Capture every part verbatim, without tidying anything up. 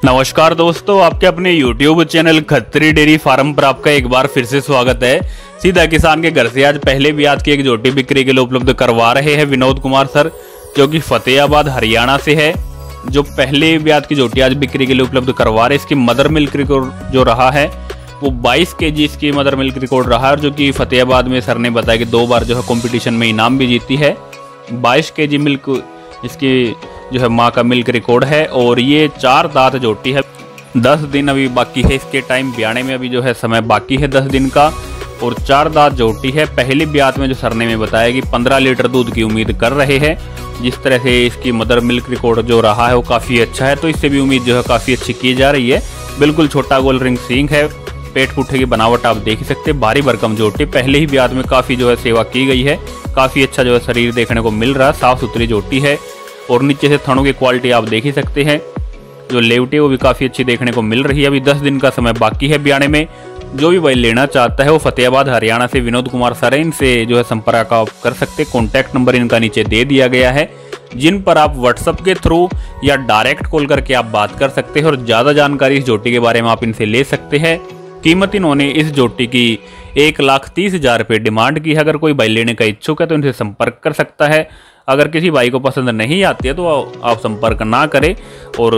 नमस्कार दोस्तों, आपके अपने YouTube channel Khatri dairy farm पर आपका एक बार फिर से स्वागत है। सीधा किसान के घर से आज पहले ब्याज की एक जोटी बिक्री के लिए उपलब्ध करवा रहे हैं विनोद कुमार सर, जो कि फतेहाबाद हरियाणा से है। जो पहले ब्याज की जोटी आज बिक्री के लिए उपलब्ध करवा रहे हैं, इसकी मदर मिल्क रिकॉर्ड जो रहा है वो बाईस केजी इसकी मदर मिल्क रिकॉर्ड रहा है, और जो कि फतेहाबाद में सर ने बताया कि दो बार जो है कंपटीशन में इनाम भी जीती है। बाईस केजी मिल्क इसकी जो है माँ का मिल्क रिकॉर्ड है, और ये चार दांत जोटी है। दस दिन अभी बाकी है इसके टाइम ब्याने में, अभी जो है समय बाकी है दस दिन का, और चार दांत जोटी है। पहली ब्यात में जो सर ने में बताया कि पंद्रह लीटर दूध की उम्मीद कर रहे हैं। जिस तरह से इसकी मदर मिल्क रिकॉर्ड जो रहा है वो काफ़ी अच्छा है, तो इससे भी उम्मीद जो है काफ़ी अच्छी की जा रही है। बिल्कुल छोटा गोल रिंग सींग है, पेट पुट्ठे की बनावट आप देख ही सकते हैं। भारी भरकम जोटी, पहले ही ब्यात में काफ़ी जो है सेवा की गई है, काफ़ी अच्छा जो है शरीर देखने को मिल रहा है, साफ़ सुथरी जोटी है। और नीचे से थनों की क्वालिटी आप देख ही सकते हैं, जो लेवटी है वो भी काफ़ी अच्छी देखने को मिल रही है। अभी दस दिन का समय बाकी है ब्याने में। जो भी भाई लेना चाहता है वो फतेहाबाद हरियाणा से विनोद कुमार सर हैं, इनसे जो है संपर्क आप कर सकते हैं। कॉन्टैक्ट नंबर इनका नीचे दे दिया गया है, जिन पर आप व्हाट्सएप के थ्रू या डायरेक्ट कॉल करके आप बात कर सकते हैं, और ज़्यादा जानकारी इस जोटी के बारे में आप इनसे ले सकते हैं। कीमत इन्होंने इस जोटी की एक लाख तीस हज़ार रुपये डिमांड की है। अगर कोई भाई लेने का इच्छुक है तो इनसे संपर्क कर सकता है। अगर किसी भाई को पसंद नहीं आती है तो आप संपर्क ना करें। और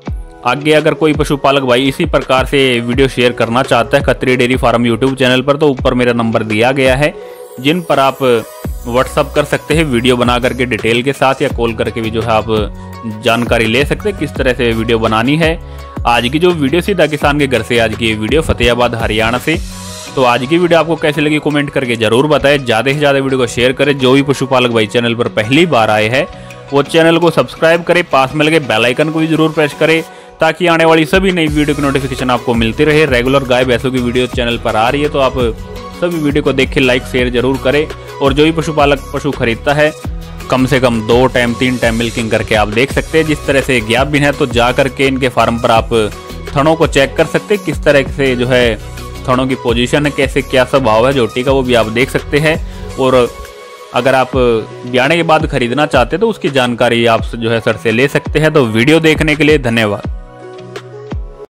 आगे अगर कोई पशुपालक भाई इसी प्रकार से वीडियो शेयर करना चाहता है Khatri dairy farm YouTube channel पर, तो ऊपर मेरा नंबर दिया गया है, जिन पर आप व्हाट्सअप कर सकते हैं वीडियो बना करके डिटेल के साथ, या कॉल करके भी जो है आप जानकारी ले सकते हैं किस तरह से वीडियो बनानी है। आज की जो वीडियो सीधा किसान के घर से आज की वीडियो फतेहाबाद हरियाणा से। तो आज की वीडियो आपको कैसे लगी कमेंट करके जरूर बताएं। ज़्यादा से ज़्यादा वीडियो को शेयर करें। जो भी पशुपालक भाई चैनल पर पहली बार आए हैं वो चैनल को सब्सक्राइब करें, पास में लगे बेल आइकन को भी जरूर प्रेस करें, ताकि आने वाली सभी नई वीडियो की नोटिफिकेशन आपको मिलती रहे। रेगुलर गाय भैंसों की वीडियो चैनल पर आ रही है, तो आप सभी वीडियो को देख के लाइक शेयर जरूर करें। और जो भी पशुपालक पशु खरीदता है कम से कम दो टाइम तीन टाइम मिल्किंग करके आप देख सकते हैं। जिस तरह से ज्ञापन है तो जा करके इनके फार्म पर आप थनों को चेक कर सकते हैं, किस तरह से जो है थनों की पोजीशन है, कैसे क्या स्वभाव है जोटी का, वो भी आप देख सकते हैं। और अगर आप ब्याने के बाद खरीदना चाहते हैं तो उसकी जानकारी आप जो है सर से ले सकते हैं। तो वीडियो देखने के लिए धन्यवाद।